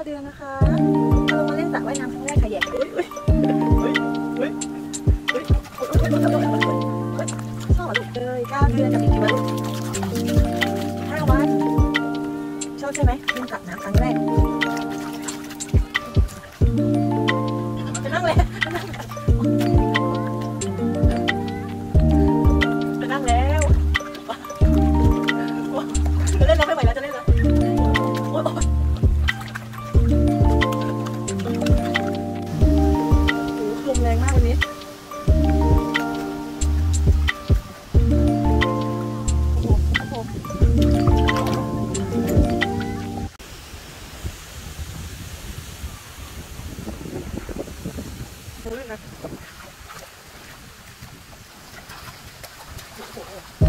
9 เดือนนะคะเรามาเล่นสระว่ายน้ำครั้งแรกค่ะแย่ชอบลูกเลย9 เดือนกับอีกกี่วันลูก5 วันชอบใช่ไหมเล่นสระน้ำครั้งแรกจะนั่งเลยจะนั่งแล้วจะเล่นแล้วไม่ไหวแล้วจะเล่นแล้วลมแรงมากวันนี้ดูเลยนะ